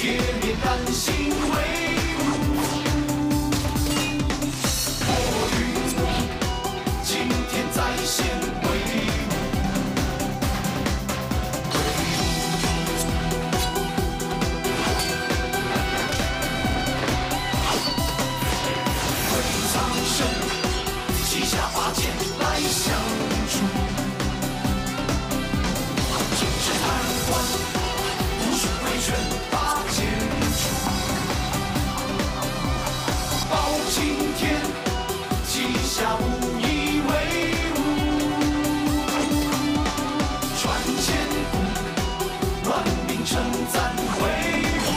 铁面丹心威武。我与今天再现威武。挥苍生，旗下拔剑来相助。正是贪官，无数挥拳把剑出。报青天，旗下无以为伍。传千古，万民称赞挥武。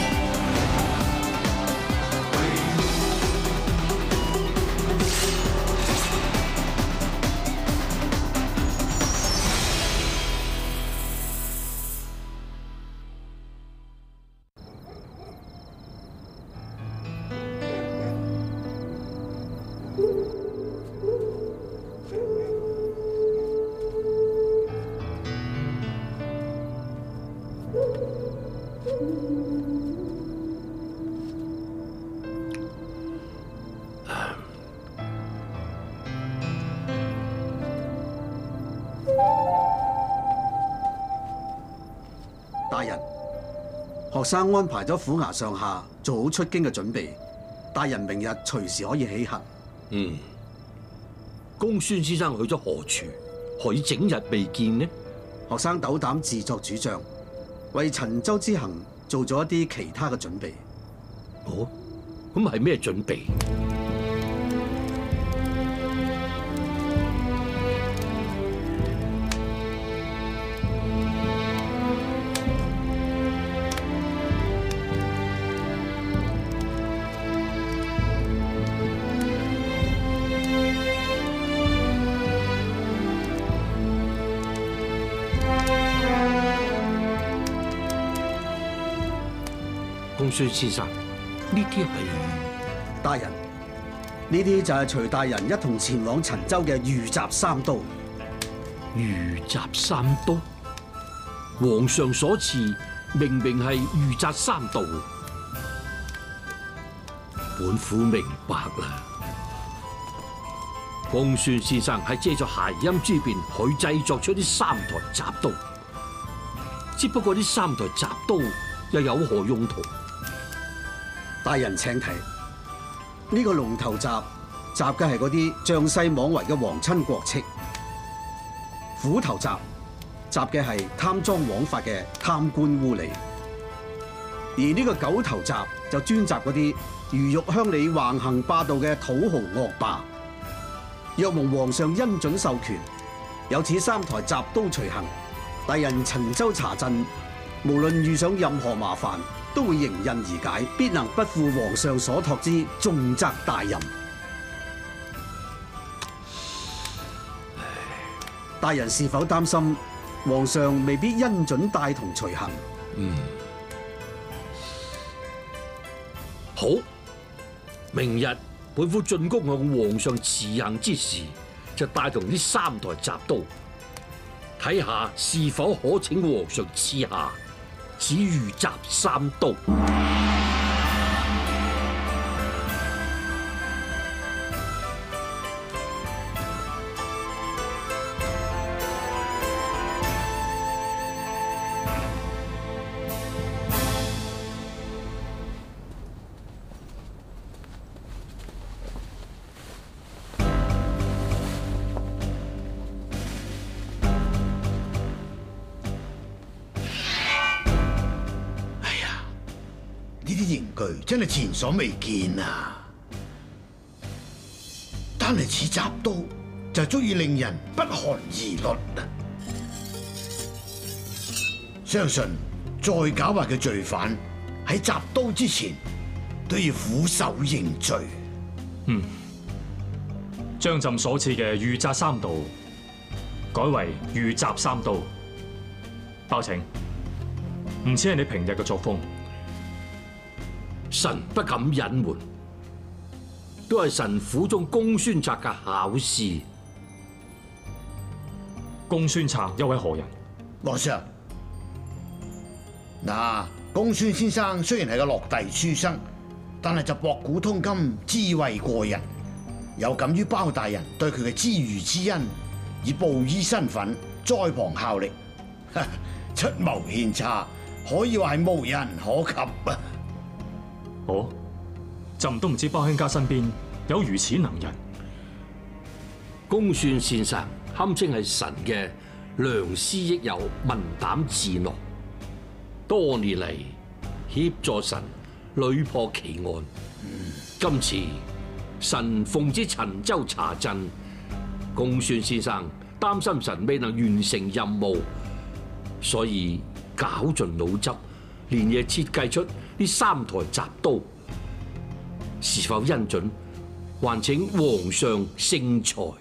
大人，學生安排咗府衙上下做好出京嘅準備，大人明日隨時可以起行。 公孫先生去咗何處？何以整日未見呢？ 學生斗膽自作主張，為陳州之行做咗一啲其他嘅準備。 哦，咁係咩準備？公孫先生，呢啲係大人，呢啲就係隨大人一同前往陳州嘅御閘三刀。 御閘三刀，皇上所賜明明係御閘三道，本府明白啦。公孫先生係借助諧音之變去製作出啲三台閘刀，只不過呢三台閘刀又有何用途？ 大人請睇，呢個龍頭閘閘嘅係嗰啲仗勢妄為嘅皇親國戚；虎頭閘閘嘅係貪贓枉法嘅貪官污吏；而呢個狗頭閘就專閘嗰啲魚肉鄉里橫行霸道嘅土豪惡霸。若蒙皇上恩准授權，有此三台閘刀隨行，大人陳州查鎮，無論遇上任何麻煩，都會迎刃而解，必能不負皇上所託之重責大任。大人是否擔心皇上未必恩准帶同隨行？ 好，明日本府進宮向皇上辭行之時，就帶同呢三台閘刀，睇下是否可請皇上賜下此御閘三刀。 呢啲刑具真係前所未見啊！單係似閘刀就足以令人不寒而栗啊！相信再狡猾嘅罪犯喺閘刀之前都要俯首認罪。 將朕所賜嘅御閘三刀改為御閘三刀，包拯，唔似係你平日嘅作風。 臣不敢隱瞞，都係臣府中公孫策嘅巧思。 公孫策又係何人？ 皇上，嗱， 公孫先生雖然係個落第書生，但係就博古通今，智慧過人，有感於包大人對佢嘅知遇之恩，以布衣身份在旁效力，出謀獻策，可以話係無人可及啊！ 哦，朕都唔知包卿家身邊有如此能人。 公孫先生堪稱係神嘅良師益友、文膽智囊，多年嚟協助神屢破奇案。今次神奉旨陳州查鎮，公孫先生擔心神未能完成任務，所以絞盡腦汁，連夜設計出呢3台雜刀。是否恩准，還請皇上聖裁。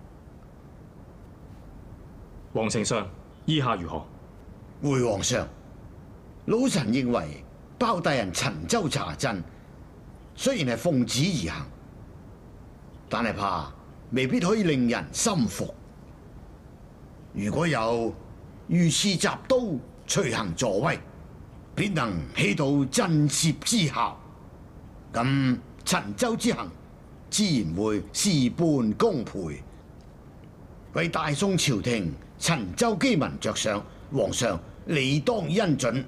皇丞相，意下如何？ 回皇上，老臣認為包大人陳州查鎮雖然係奉旨而行，但係怕未必可以令人心服。如果有御賜雜刀隨行助威，必能起到震懾之效。咁陳州之行自然會事半功倍，為大宋朝廷陳州機民着想，皇上理當恩准。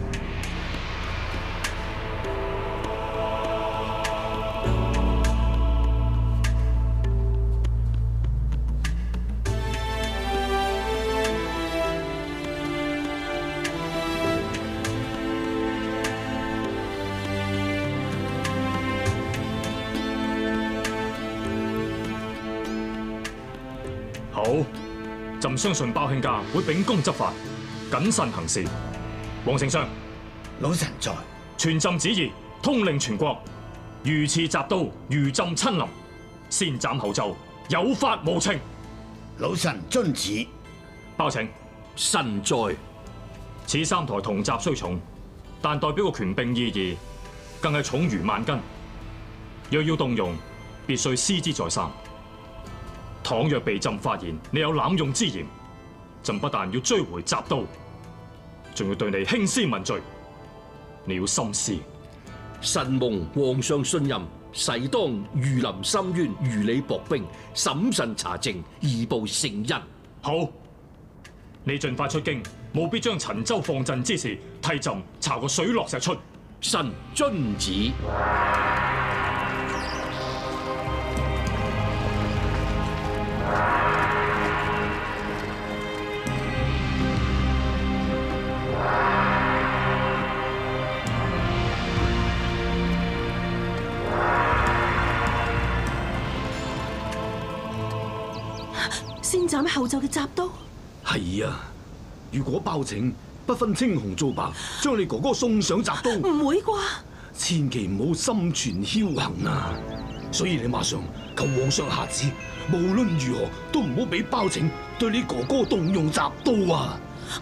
好，朕相信包卿家會秉公執法，謹慎行事。皇丞相， 老臣在。 傳朕旨意，通令全國，御賜雜刀，如朕親臨，先斬後奏，有法無情。 老臣遵旨。 包請。 神在。 此3台銅閘雖重，但代表個權柄意義，更係重如萬斤。若要動用，必須思之再三。倘若被朕發現你有濫用之嫌，朕不但要追回雜刀，仲要對你興師問罪。你要深思。 臣蒙皇上信任，誓當如臨深淵，如履薄冰，審慎查證，以報聖恩。 好，你盡快出京，務必將陳州放陣之事替朕查個水落石出。 臣遵旨。 先斬後奏嘅雜刀。 係啊，如果包拯不分青紅皂白，將你哥哥送上雜刀， 唔會啩？ 千祈唔好心存僥倖啊！所以你馬上求皇上下旨，無論如何都唔好俾包拯對你哥哥動用雜刀啊！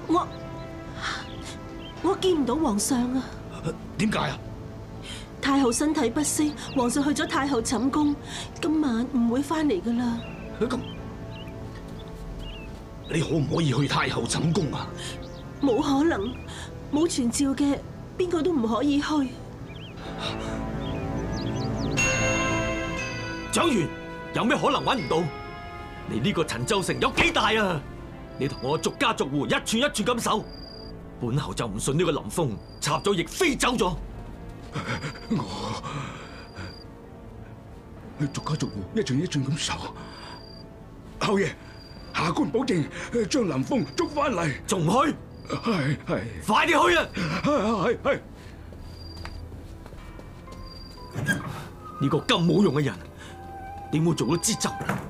我見唔到皇上啊！ 點解啊？ 太后身體不適，皇上去咗太后寢宮，今晚唔會翻嚟噶啦。 咁你可唔可以去太后寢宮啊？ 冇可能，冇傳召嘅，邊個都唔可以去。 蔣元，有咩可能揾唔到？你呢個陳州城有幾大啊？你同我逐家逐戶一寸一寸咁守，本侯就唔信呢個林峰插咗翼飛走咗。 我逐家逐戶一寸一寸咁守。后爺，下官保證將林峰捉翻嚟。 仲唔去？ 係， 快啲去啊！ 係。 呢個咁冇用嘅人，點會做到知州？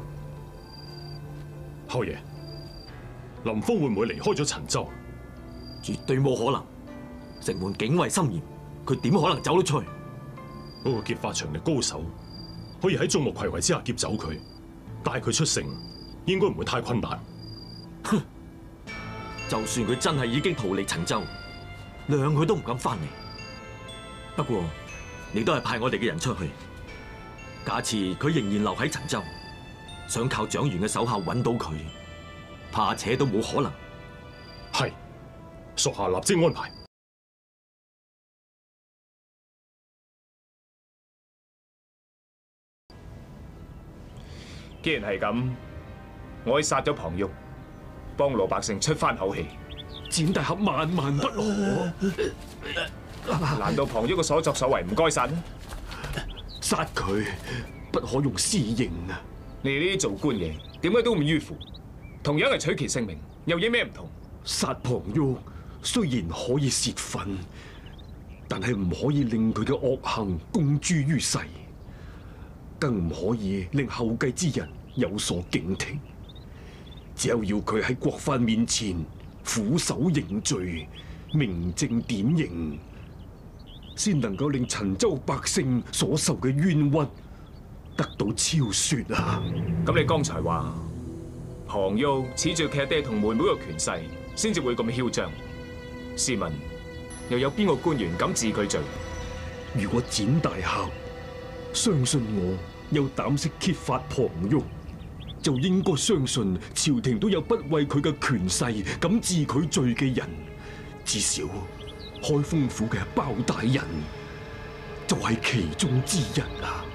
后爺，林峰會唔會離開咗陳州？ 絕對冇可能，城門警衛森嚴，佢點可能走得出去？ 嗰個劫法場嘅高手，可以喺眾目睽睽之下劫走佢，帶佢出城，應該唔會太困難。 哼！就算佢真係已經逃離陳州，諒佢都唔敢翻嚟。不過你都係派我哋嘅人出去，假設佢仍然留喺陳州，想靠蔣元嘅手下揾到佢，怕且都冇可能。 係，屬下立即安排。 既然係咁，我可以殺咗龐旭，幫老百姓出翻口氣。 展大俠萬萬不可！ 難道龐旭嘅所作所為唔該殺咩？ 殺佢不可用私刑啊！ 你哋呢啲做官嘅點解都咁迂腐？同樣係取其性命，又有咩唔同？ 殺龐旭雖然可以泄憤，但係唔可以令佢嘅惡行公諸於世，更唔可以令後繼之人有所警惕。只有要佢喺國藩面前俯首認罪，明正典刑，先能夠令陳州百姓所受嘅冤屈得到昭雪啊！ 咁你剛才話龐旭恃住佢爹同妹妹嘅權勢，先至會咁囂張。試問又有邊個官員敢治佢罪？ 如果展大俠相信我有膽識揭發龐旭，就應該相信朝廷都有不畏佢嘅權勢敢治佢罪嘅人。至少開封府嘅包大人就係其中之一啊！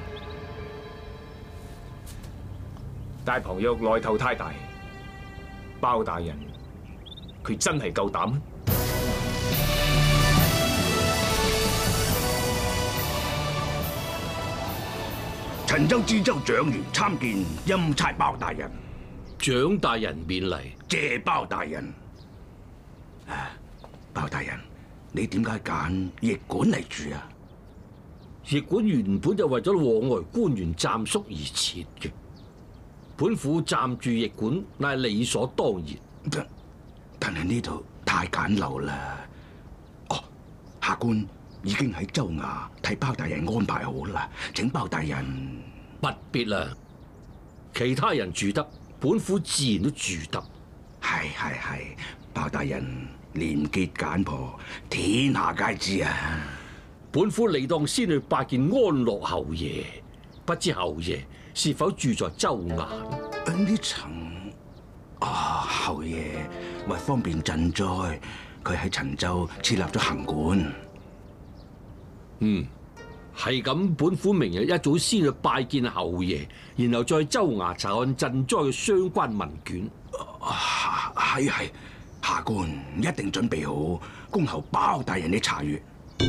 大龐旭來頭太大，包大人佢真係夠膽？ 陳州知州蔣元參見欽差包大人。 蔣大人免禮。 謝包大人。包大人，你點解揀驛館嚟住啊？ 驛館原本就為咗往來官員暫宿而設嘅，本府暫住驛館乃係理所當然。 但係呢度太簡陋啦。哦，下官已經喺州衙替包大人安排好啦，請包大人。 不必啦，其他人住得，本府自然都住得。 係，包大人廉潔簡樸，天下皆知啊。 本府理當先去拜見安樂侯爺，不知侯爺是否住在州衙？ 呢層侯爺為方便賑災，佢喺陳州設立咗行館。 係咁，本府明日一早先去拜見侯爺，然後再州衙查看賑災嘅相關文卷。 係，下官一定準備好，恭候包大人嘅查閱。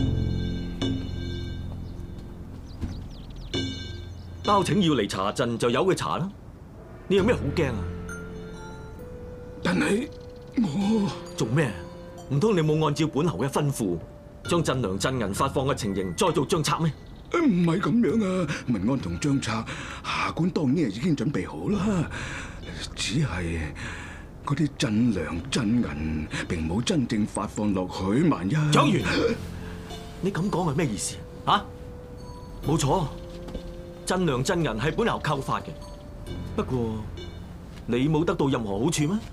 包拯要嚟查陣，就由佢查啦。你有咩好驚啊？ 但係我做咩？唔通你冇按照本侯嘅吩咐，將鎮糧鎮銀發放嘅情形再做帳冊咩？ 唔係咁樣啊！文案同帳冊，下官當然係已經準備好啦，只係嗰啲鎮糧鎮銀並冇真正發放落去，萬一蔣元，你咁講係咩意思啊？冇錯，鎮糧鎮銀係本侯扣發嘅，不過你冇得到任何好處咩？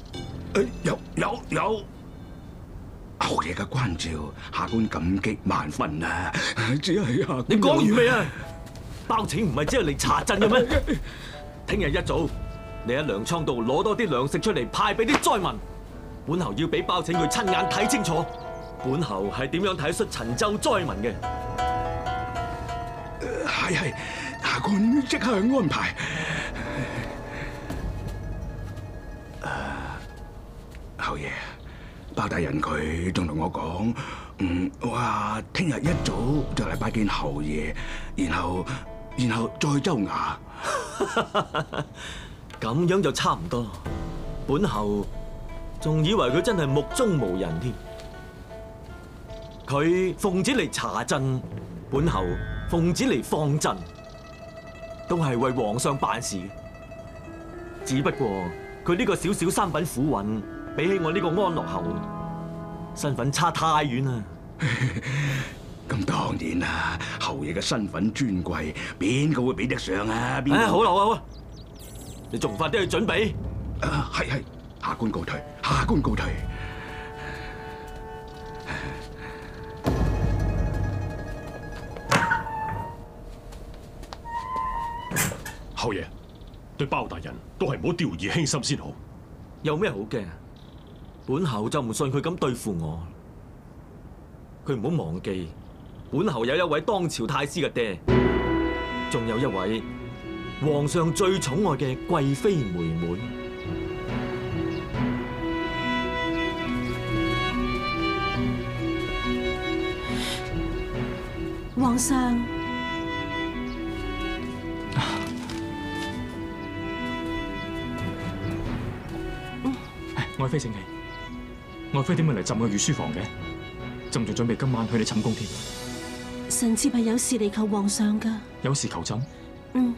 有。侯爺嘅關照，下官感激萬分啊！只係下官， 你講完未啊？包拯唔係只係嚟查陣嘅咩？聽日一早，你喺糧倉度攞多啲糧食出嚟派俾啲災民。本侯要俾包拯佢親眼睇清楚，本侯係點樣睇出陳州災民嘅。 係，下官即刻去安排。侯爺。包大人佢仲同我講，話聽日一早就嚟拜見侯爺，然後再州衙。 咁樣就差唔多。本侯仲以為佢真係目中無人添。佢奉旨嚟查陣，本侯奉旨嚟放陣，都係為皇上辦事。只不過佢呢個小小三品府尹，比起我呢個安樂侯，身份差太遠啦。 咁當然啦，侯爺嘅身份尊貴，邊個會比得上啊？ 好啦，你仲快啲去準備。 係，下官告退，下官告退。 侯爺，對包大人都係唔好掉以輕心先好。 有咩好驚？本侯就唔信佢咁對付我。佢唔好忘記，本侯有一位當朝太師嘅爹，仲有一位皇上最寵愛嘅貴妃妹妹。 皇上， 愛妃請起。愛妃點解嚟朕嘅御書房嘅？朕仲準備今晚去你寢宮添。 臣妾係有事嚟求皇上噶。 有事求朕。 嗯。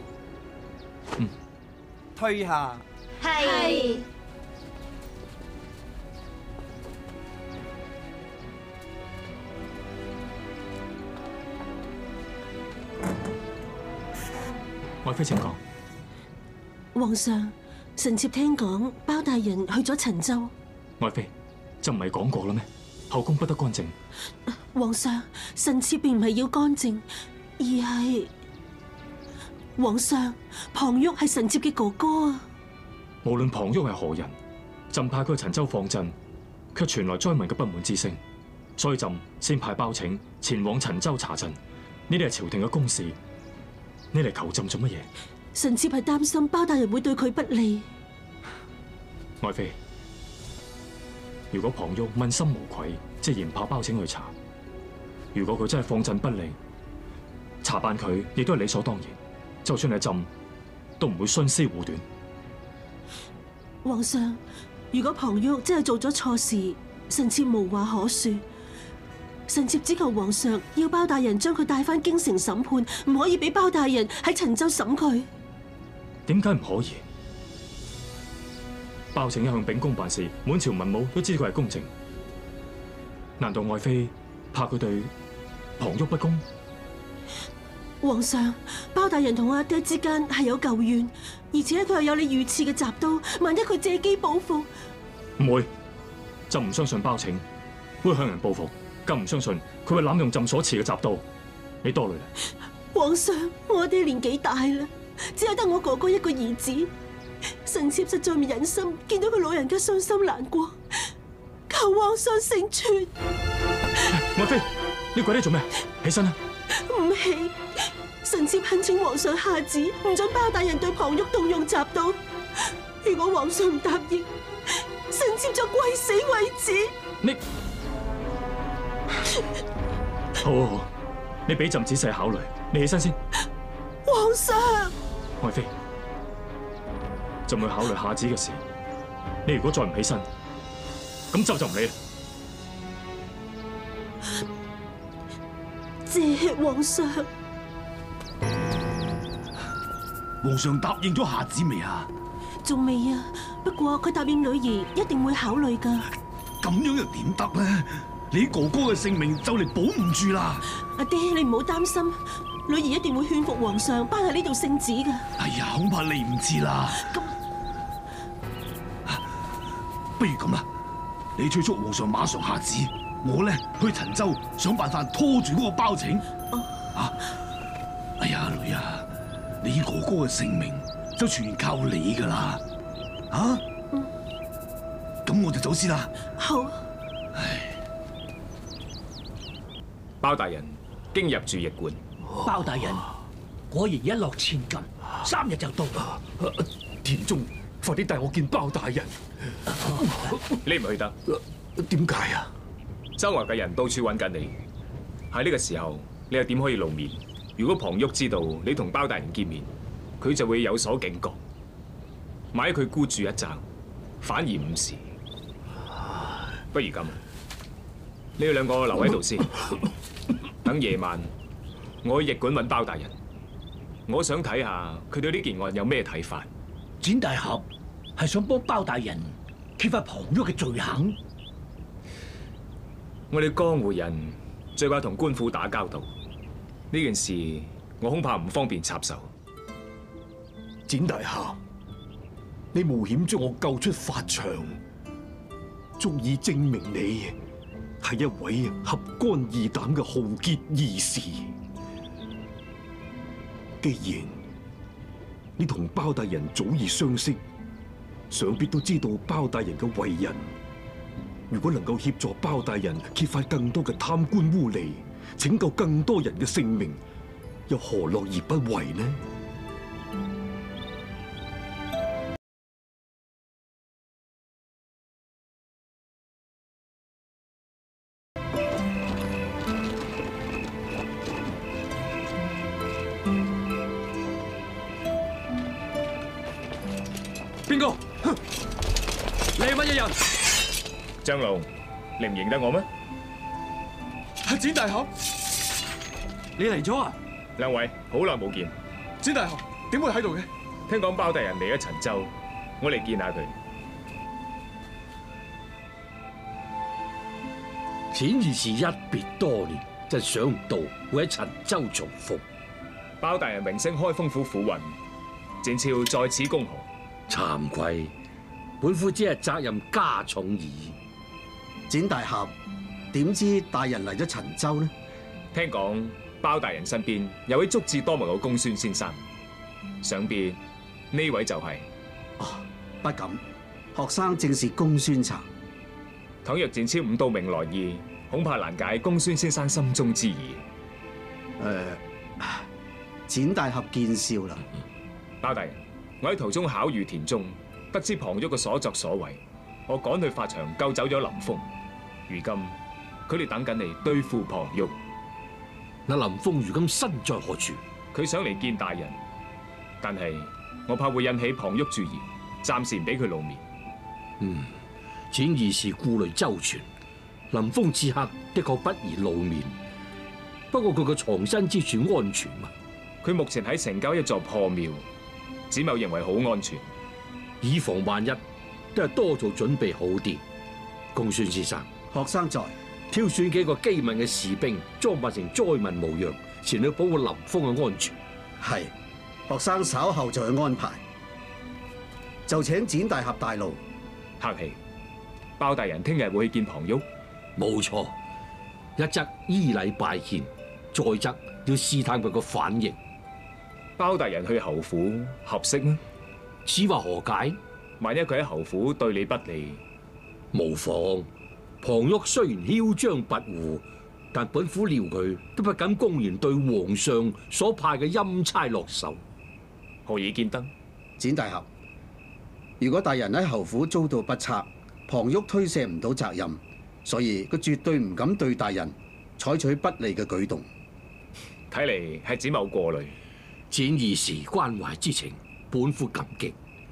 退下。 係。 愛妃請講。 皇上，臣妾聽講包大人去咗陳州。 愛妃，朕唔係講過啦咩？後宮不得干政。 皇上，臣妾並唔係要干政，而係皇上，龐旭係臣妾嘅哥哥啊！ 無論龐旭係何人，朕派佢去陳州放鎮，卻傳來災民嘅不滿之聲，所以朕先派包拯前往陳州查鎮。呢啲係朝廷嘅公事，你嚟求朕做乜嘢？ 臣妾係擔心包大人會對佢不利。 愛妃，如果龐旭問心無愧，即係嫌怕包拯去查；如果佢真係放鎮不利，查辦佢亦都係理所當然。就算係朕，都唔會徇私護短。 皇上，如果龐旭真係做咗錯事，臣妾無話可說。臣妾只求皇上要包大人將佢帶返京城審判，唔可以俾包大人喺陳州審佢。 點解唔可以？包拯一向秉公辦事，滿朝文武都知佢係公正。難道愛妃怕佢對龐旭不公？ 皇上，包大人同阿爹之間係有舊怨，而且佢又有你御賜嘅鍘刀，萬一佢借機報復， 唔會。朕唔相信包拯會向人報復，更唔相信佢會濫用朕所賜嘅鍘刀。你多慮啦。 皇上，我阿爹年紀大啦，只係得我哥哥一個兒子，臣妾實在唔忍心見到佢老人家傷心難過，求皇上成全。 愛妃，你跪低做咩？起身啦！ 唔起，臣妾懇請皇上下旨，唔准包大人對龐旭動用鍘刀。如果皇上唔答應，臣妾就跪死為止。 你好，好，你俾朕仔細考慮。你起身先。 皇上， 愛妃，朕會考慮下旨嘅事。你如果再唔起身，咁就唔理啦。 謝皇上。 皇上答應咗下旨未啊？ 仲未啊，不過佢答應女兒一定會考慮㗎。 咁樣又點得呢？你哥哥嘅性命就嚟保唔住啦！ 阿爹，你唔好擔心，女兒一定會勸服皇上頒喺呢度聖旨㗎。 哎呀，恐怕嚟唔切啦。 咁， 不如咁啦，你催促皇上馬上下旨，我呢去陳州想辦法拖住嗰個包拯。哎呀，女啊，你哥哥嘅性命就全靠你噶啦，咁我就走先啦。 好。 包大人經入住驛館。 包大人果然一落千金，3日就到。 田中，快啲帶我見包大人。 你唔去得？ 點解啊？ 周圍嘅人到處揾緊你，喺呢個時候你又點可以露面？如果龐旭知道你同包大人見面，佢就會有所警覺，萬一佢孤注一擲，反而誤事。不如咁，你哋兩個留喺度先，等夜晚我去驛館揾包大人，我想睇下佢對呢件案有咩睇法。 展大俠係想幫包大人揭發龐旭嘅罪行。 我哋江湖人最怕同官府打交道，呢件事我恐怕唔方便插手。 展大俠，你冒險將我救出法場，足以證明你係一位合肝義膽嘅豪傑義士。既然你同包大人早已相識，想必都知道包大人嘅為人。如果能夠協助包大人揭發更多嘅貪官污吏，拯救更多人嘅性命，又何樂而不為呢？ 嘅人。 張龍，你唔認得我咩？ 係展大俠， 你嚟咗啊？ 兩位好耐冇見， 展大俠點會喺度嘅？ 聽講包大人嚟咗陳州，我嚟見下佢。 展義士一別多年，真想唔到會喺陳州重逢。 包大人榮升開封府府尹，展超在此恭賀。 慚愧，本府只係責任加重而已。 展大俠，點知大人嚟咗陳州呢？ 聽講包大人身邊有位足智多謀嘅公孫先生，想必呢位就係。 不敢，學生正是公孫瓤。 倘若展超悟到明來意，恐怕難解公孫先生心中之疑。 展大俠見笑啦。 包大人，我喺途中巧遇田中，得知龐旭嘅所作所為，我趕去法場救走咗林峰。如今佢哋等緊你對付龐旭。 那林峰如今身在何處？ 佢想嚟見大人，但係我怕會引起龐旭注意，暫時唔俾佢露面。 展義士顧慮周全，林峰此刻的確不宜露面。不過佢個藏身之處安全嘛？ 佢目前喺城郊一座破廟，展某認為好安全， 以防萬一，都係多做準備好啲。公孫先生， 學生在， 挑選幾個機敏嘅士兵，裝扮成災民模樣，前去保護林峰嘅安全。 係，學生稍後就去安排。就請展大俠帶路。 客氣。包大人聽日會去見龐旭。 冇錯，一則依禮拜見，再則要試探佢個反應。 包大人去侯府合適咩？ 此話何解？ 萬一佢喺侯府對你不利， 無妨。龐旭雖然囂張跋扈，但本府料佢都不敢公然對皇上所派嘅欽差落手。 何以見得？ 展大俠，如果大人喺侯府遭到不測，龐旭推卸唔到責任，所以佢絕對唔敢對大人採取不利嘅舉動。 睇嚟係展某過慮。 展義士關懷之情，本府感激。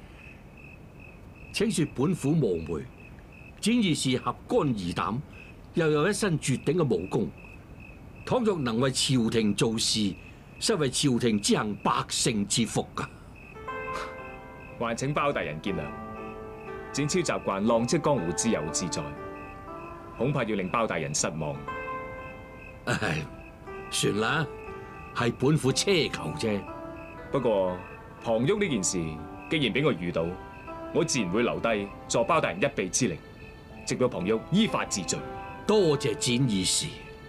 請說本府冒昧，展義士合肝義膽，又有一身絕頂嘅武功。倘若能為朝廷做事，實為朝廷之幸，百姓之福噶。 還請包大人見諒。展超習慣浪跡江湖自由自在，恐怕要令包大人失望。 唉，算啦，係本府奢求啫。 不過龐旭呢件事，既然俾我遇到，我自然會留低助包大人一臂之力，直到龐旭依法治罪。 多謝展義士。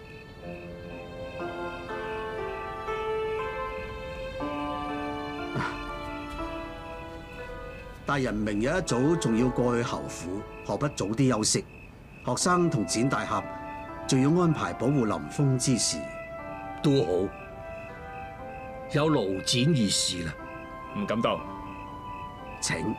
大人明日一早仲要過去侯府，何不早啲休息？學生同展大俠仲要安排保護林峰之事。 都好，有勞展義士啦。 唔敢當。 請。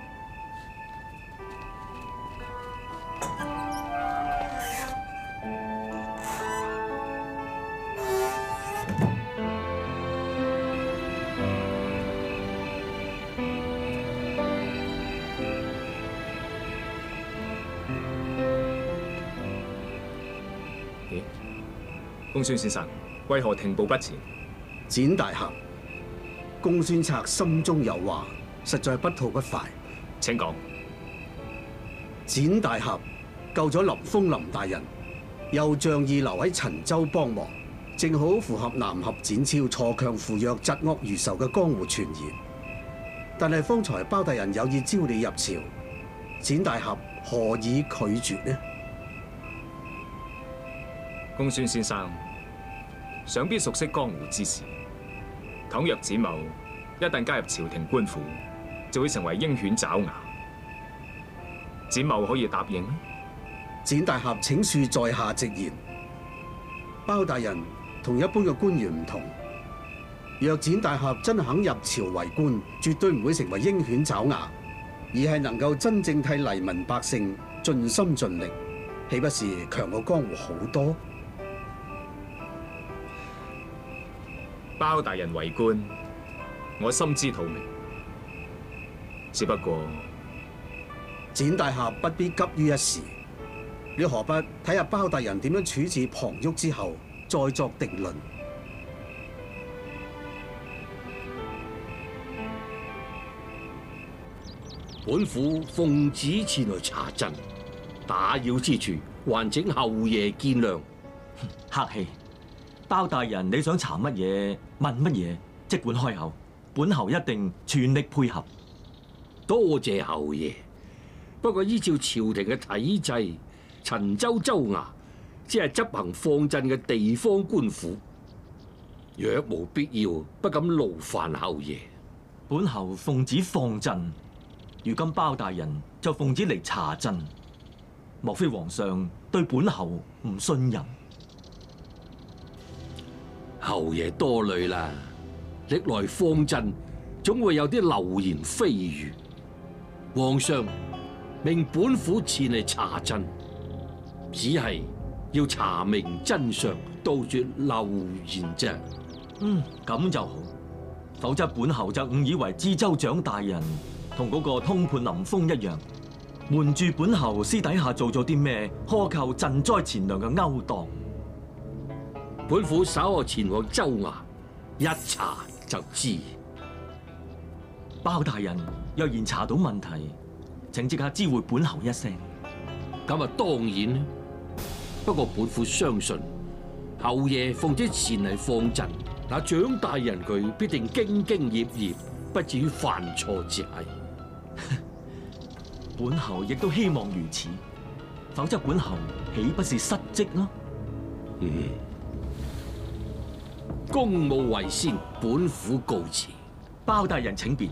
公孫先生，為何停步不前？ 展大俠，公孫策心中有話，實在不吐不快。 請講。 展大俠救咗林峰林大人，又仗義留喺陳州幫忙，正好符合南俠展超鋤強扶弱、嫉惡如仇嘅江湖傳言。但係方才包大人有意招你入朝，展大俠何以拒絕呢？ 公孫先生想必熟悉江湖之事，倘若展某一旦加入朝廷官府，就會成為鷹犬爪牙。展某可以答應？ 展大俠請恕在下直言，包大人同一般嘅官員唔同。若展大俠真肯入朝為官，絕對唔會成為鷹犬爪牙，而係能夠真正替黎民百姓盡心盡力，豈不是強過江湖好多？ 包大人為官，我心知肚明，只不過展大俠不必急於一時，你何不睇下包大人點樣處置龐旭之後，再作定論？ 本府奉旨前來查陣，打擾之處，還請後爺見諒。 客氣，包大人你想查乜嘢問乜嘢，即管開口，本侯一定全力配合。 多謝侯爺。不過依照朝廷嘅體制，陳州州衙只係執行放鎮嘅地方官府，若無必要，不敢勞煩侯爺。 本侯奉旨放鎮，如今包大人就奉旨嚟查鎮，莫非皇上對本侯唔信任？ 侯爺多慮啦，歷來放鎮總會有啲流言蜚語，皇上命本府前嚟查鎮，只係要查明真相，杜絕流言啫。 咁就好，否則本侯就誤以為知州長大人同嗰個通判林峰一樣，瞞住本侯私底下做咗啲咩苛扣賑災錢糧嘅勾當。 本府稍後前往州衙一查就知。 包大人若然查到問題，請即刻知會本侯一聲。 咁啊，當然啦。不過本府相信侯爺奉旨前嚟放陣，那蔣大人佢必定兢兢業業，不至於犯錯之係。 本侯亦都希望如此，否則本侯豈不是失職咯？ 公務為先，本府告辭。 包大人請便。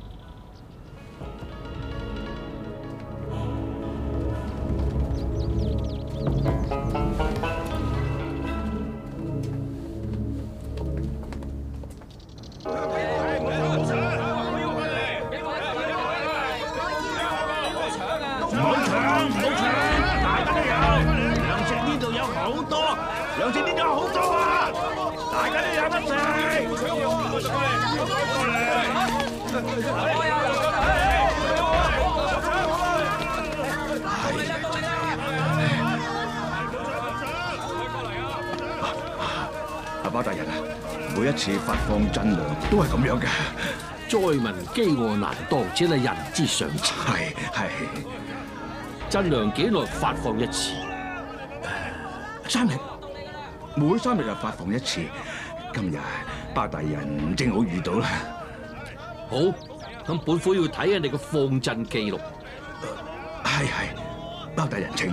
包大人啊，每一次發放賑糧都係咁樣嘅。 災民飢餓難當，只係人之常情。 係。 賑糧幾耐發放一次 ？3日，每3日就發放一次。今日包大人正好遇到啦。 好，咁本府要睇下你嘅放賑記錄。 係，包大人請。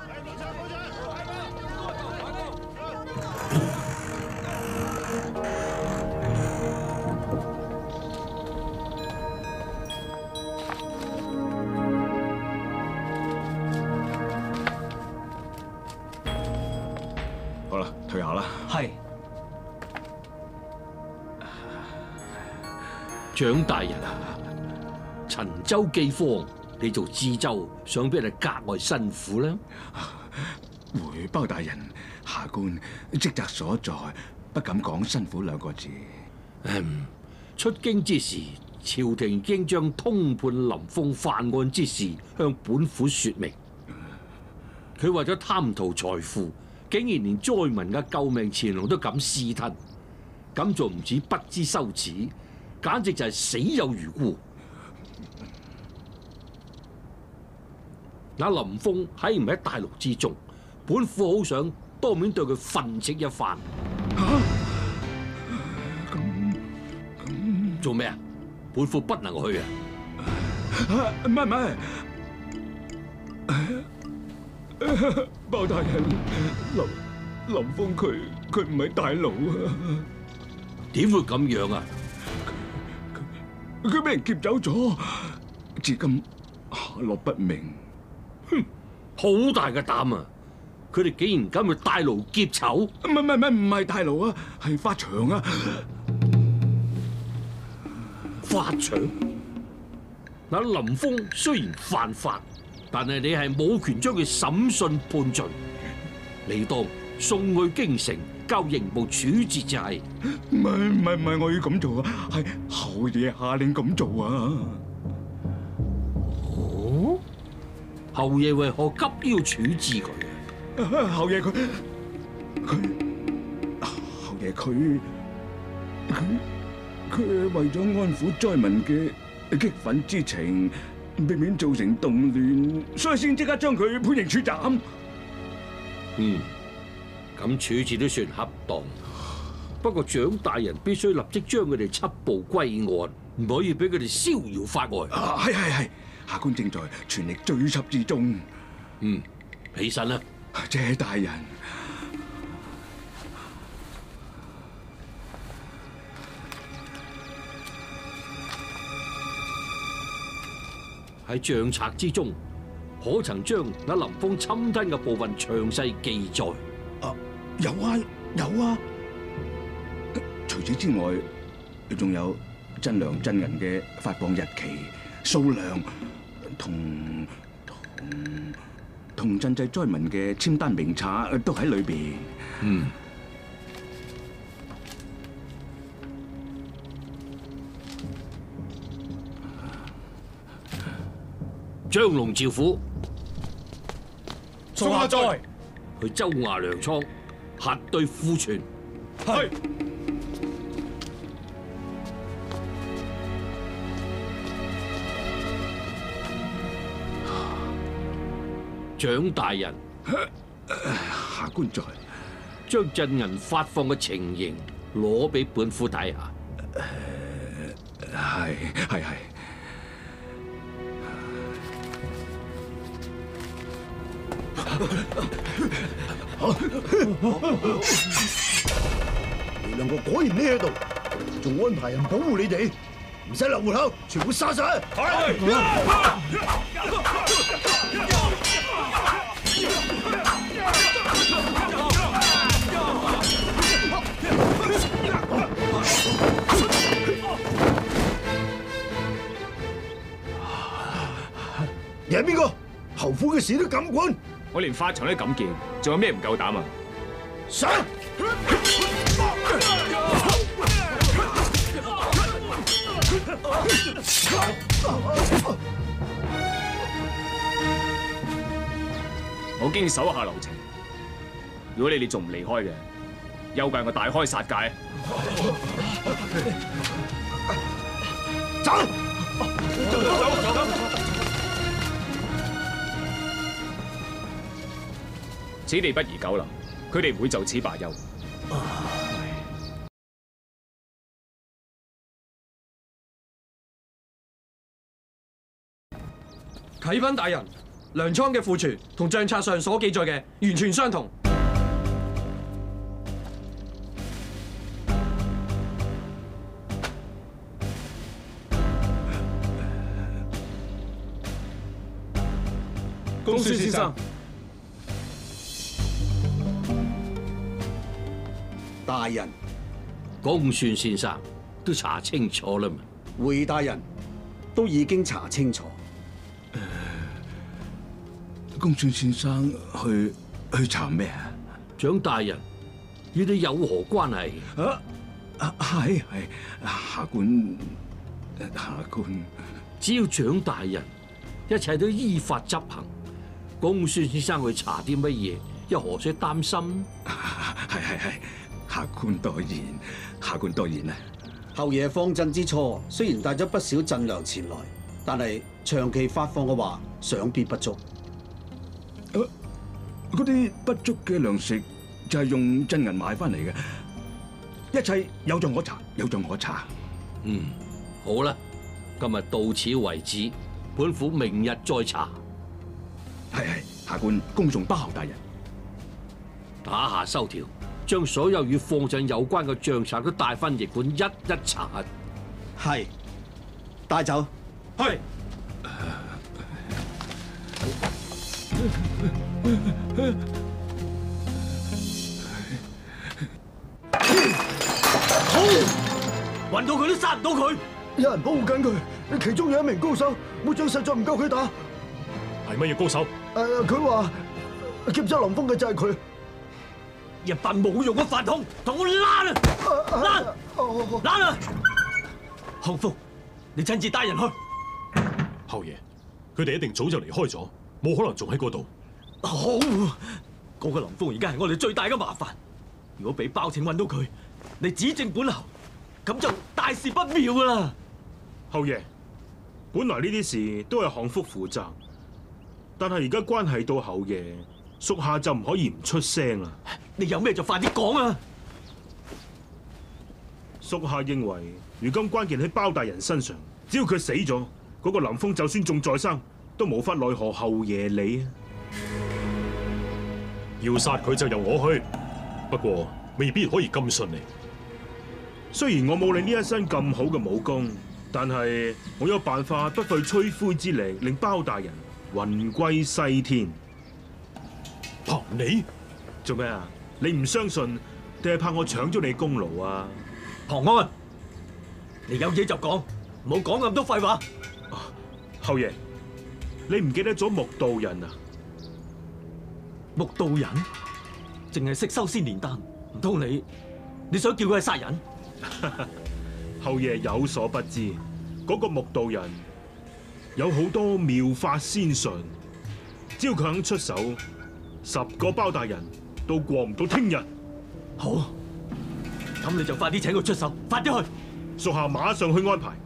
好啦，退下啦。 係。 蔣大人啊，陳州饑荒，你做知州，想必係格外辛苦啦。 回包大人，下官職責所在，不敢講辛苦2個字。 出京之時，朝廷已經將通判林峰犯案之事向本府說明。佢為咗貪圖財富，竟然連災民嘅救命錢糧都敢私吞，咁仲唔止不知羞恥，簡直就係死有餘辜。那林峰喺唔喺大牢之中？本府好想當面對佢訓斥一番。做咩啊？本府不能去啊！ 唔係，包大人，林峰佢唔係大牢啊！ 點會咁樣啊？ 佢俾人劫走咗，至今下落不明。 哼，好大嘅膽啊！佢哋竟然敢去大牢劫囚？ 唔係大牢啊，係法場啊！ 法場？嗱，林峰雖然犯法，但係你係冇權將佢審訊判罪，你當送去京城交刑部處置就係。 唔係，我要咁做啊，係侯爺下令咁做啊！ 哦， 侯爺為何急要處置佢？ 侯爺佢為咗安撫災民嘅激憤之情，避免造成動亂，所以先即刻將佢判刑處斬。 咁處置都算恰當。不過蔣大人必須立即將佢哋緝捕歸案，唔可以俾佢哋逍遙法外。 係，下官正在全力追緝之中。 起身啦。 謝大人。 喺帳冊之中，可曾將那林峰侵吞嘅部分詳細記載？ 有啊。除此之外，仲有真糧真銀嘅發放日期、數量，同賑濟災民嘅簽單名冊都喺裏邊。 張龍趙虎， 送下在去州衙糧倉核對庫存。 係。 蔣大人， 下官在。 將賑銀發放嘅情形攞俾本府睇下。 係。 你兩個果然匿喺度，仲安排人保護你哋，唔使留門口，全部殺晒！你係邊個？侯府嘅事都敢管？ 我連法場都敢見，仲有咩唔夠膽啊？ 上！ 我經手下留情，如果你哋仲唔離開嘅，休怪我大開殺戒。 走！ 此地不宜久留，佢哋唔會就此罷休。 啟稟大人，糧倉嘅庫存同帳冊上所記載嘅完全相同。 公孫先生， 大人， 公孫先生都查清楚啦嘛？ 回大人都已經查清楚。 公孫先生去查咩啊？ 蔣大人，與你有何關係？ 係下官。 只要蔣大人一切都依法執行，公孫先生去查啲乜嘢，又何須擔心？ 係，下官多言，下官多言啊！ 後爺放鎮之初，雖然帶咗不少賑糧前來，但係長期發放嘅話，想必不足。 嗰啲不足嘅糧食就係用賑銀買翻嚟嘅，一切有在我查，有在我查。 好啦，今日到此為止，本府明日再查。 係，下官恭送包大人。 打下收條，將所有與放鎮有關嘅帳冊都帶翻驛館一一查核。 係，帶走。 係。 好，揾到佢都殺唔到佢。 有人保護緊佢，其中有一名高手，會長實在唔夠佢打。 係乜嘢高手？ 佢話劫走林峰嘅就係佢。 一班冇用嘅飯桶，同我攔啊！洪福，你親自帶人去。 後爺，佢哋一定早就離開咗， 冇可能仲喺嗰度。 好，嗰個林峰而家係我哋最大嘅麻煩。如果俾包拯揾到佢，你指證本侯，咁就大事不妙噶啦。 後爺，本來呢啲事都係項福負責，但係而家關係到後爺，屬下就唔可以唔出聲啦。 你有咩就快啲講啊！ 屬下認為，如今關鍵喺包大人身上，只要佢死咗，嗰個林峰就算仲在生，都無法奈何後爺你啊！ 要殺佢就由我去，不過未必可以咁順利。 雖然我冇你呢一身咁好嘅武功，但係我有辦法不費吹灰之力，令包大人魂歸西天。 憑你做咩啊？你唔相信，定係怕我搶咗你功勞啊？ 龐安，你有嘢就講，唔好講咁多廢話。 後爺，你唔記得咗木道人啊？ 木道人淨係識修仙煉丹，唔通你想叫佢係殺人？ 後爺有所不知，嗰個木道人有好多妙法仙術，只要佢肯出手，10個包大人都過唔到聽日。 好，咁你就快啲請佢出手，快啲去。 屬下馬上去安排。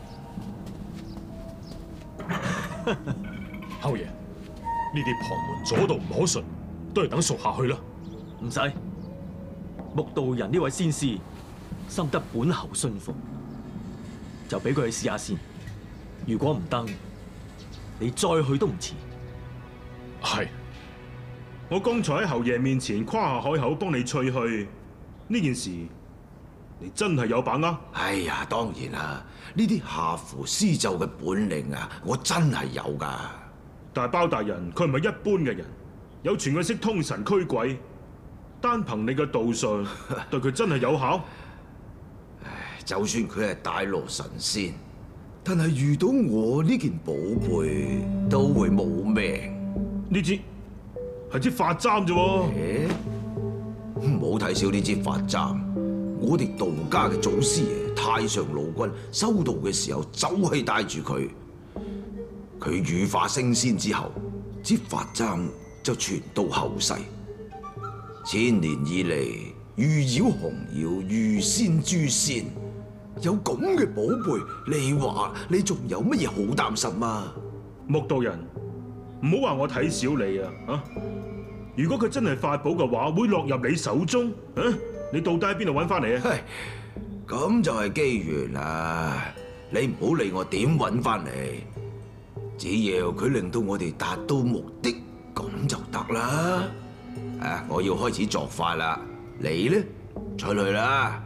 後爺，呢啲旁門左道唔可順，都係等屬下去啦。 唔使，木道人呢位仙師深得本侯信服，就俾佢去試下先。如果唔得，你再去都唔遲。 係， 我剛才喺侯爺面前誇下海口幫你吹去呢件事，你真係有把握？ 哎呀，當然啦，呢啲下符施咒嘅本領啊，我真係有㗎。 但係包大人佢唔係一般嘅人，有傳佢識通神驅鬼，單憑你嘅道術，對佢真係有效？ 唉，就算佢係大羅神仙，但係遇到我呢件寶貝，都會冇命。 呢支係支法簪啫喎。 唔好睇小呢支法簪，我哋道家嘅祖師爺太上老君修道嘅時候，就係帶住佢。佢羽化升仙之後，支法簪就傳到後世。千年以嚟，遇妖降妖，遇仙誅仙，有咁嘅寶貝，你話你仲有乜嘢好擔心啊？ 木道人，唔好話我睇小你啊！如果佢真係法寶嘅話，會落入你手中啊？你到底喺邊度揾翻嚟啊？ 咁就係機緣啦！你唔好理我點揾翻嚟，只要佢令到我哋達到目的，咁就得啦。我要開始作法啦，你呢？出去啦！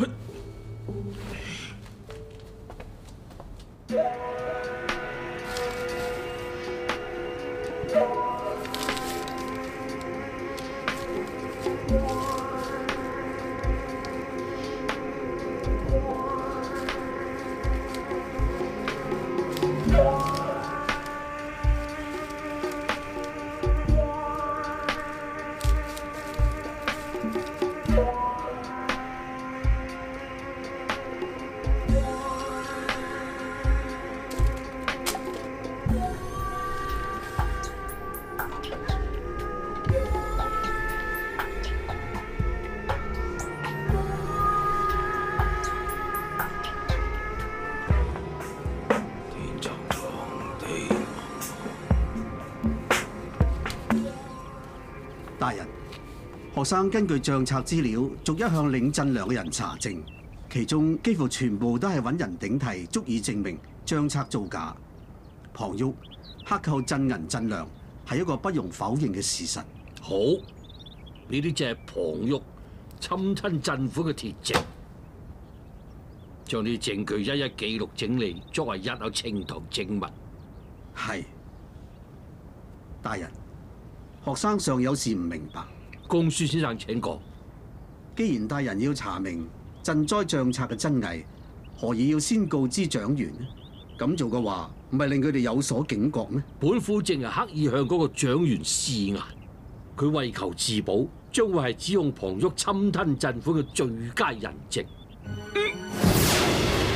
大人，學生根據帳冊資料，逐一向領鎮糧嘅人查證，其中幾乎全部都係揾人頂替，足以證明帳冊造假。龐旭克扣鎮銀鎮糧係一個不容否認嘅事實。 好，呢啲就係龐旭侵吞鎮府嘅鐵證，將啲證據一一記錄整理，作為日後呈堂證物。 係，大人。學生尚有事唔明白， 公孫先生請講。 既然大人要查明賑災帳冊嘅真偽，何以要先告知長員呢？咁做嘅話，唔係令佢哋有所警覺咩？ 本府正係刻意向嗰個長員施壓，佢為求自保，將會係指控龐旭侵吞鎮府嘅最佳人證。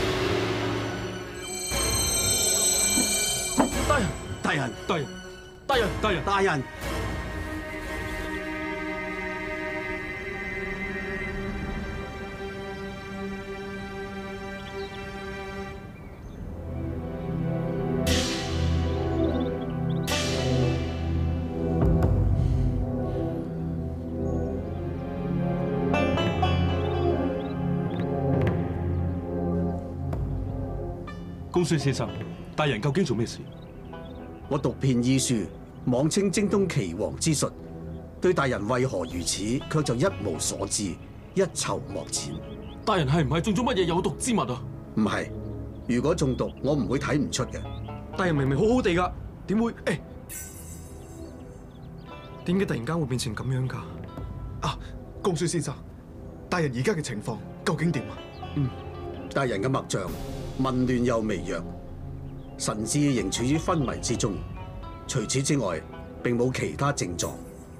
大人， 大人， 大人， 大人， 大人， 公孫先生，大人究竟做咩事？ 我讀遍醫書，妄稱精通岐黃之術，對大人為何如此，卻就一無所知，一籌莫展。 大人係唔係中咗乜嘢有毒之物啊？ 唔係，如果中毒，我唔會睇唔出嘅。 大人明明好好地噶，點會？點解突然間會變成咁樣噶？ 啊，公孫先生，大人而家嘅情況究竟點啊？ 大人嘅脈象紊亂又微弱，神志仍處於昏迷之中。除此之外，並冇其他症狀。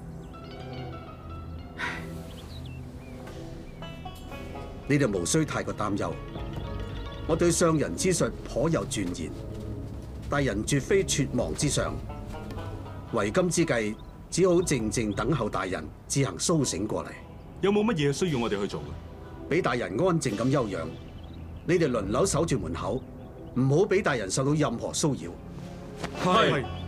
你哋無需太過擔憂。我對上人之術頗有鑽研，大人絕非輟亡之上。為今之計，只好靜靜等候大人自行甦醒過嚟。 有冇乜嘢需要我哋去做嘅？ 俾大人安靜咁休養。你哋輪流守住門口，唔好俾大人受到任何騷擾。 係。